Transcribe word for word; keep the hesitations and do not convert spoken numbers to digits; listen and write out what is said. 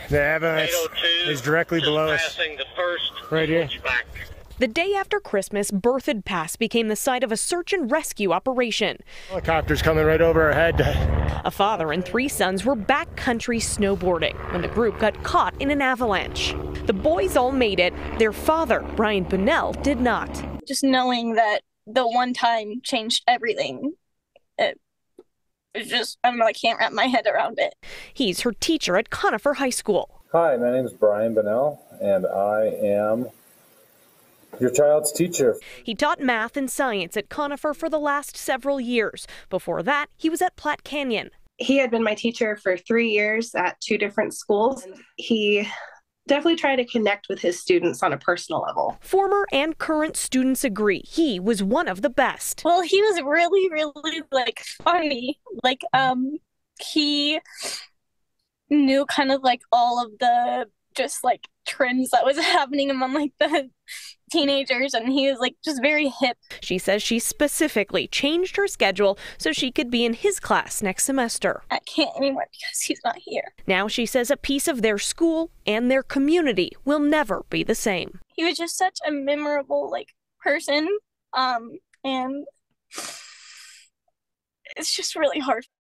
The Avalanche is directly below us, the first right here. The day after Christmas, Berthoud Pass became the site of a search and rescue operation. Helicopters coming right over our head. A father and three sons were backcountry snowboarding when the group got caught in an avalanche. The boys all made it. Their father, Brian Bunnell, did not. Just knowing that the one time changed everything. It, it's just, I don't know, I can't wrap my head around it. He's her teacher at Conifer High School. Hi, my name is Brian Bunnell, and I am your child's teacher. He taught math and science at Conifer for the last several years. Before that, he was at Platte Canyon. He had been my teacher for three years at two different schools. He definitely tried to connect with his students on a personal level. Former and current students agree he was one of the best. Well, he was really, really, like, funny. Like, um, he knew kind of, like, all of the just, like, trends that was happening among, like, the teenagers, and he was, like, just very hip. She says she specifically changed her schedule so she could be in his class next semester. I can't anymore because he's not here. Now she says a piece of their school and their community will never be the same. He was just such a memorable, like, person, um, and it's just really hard.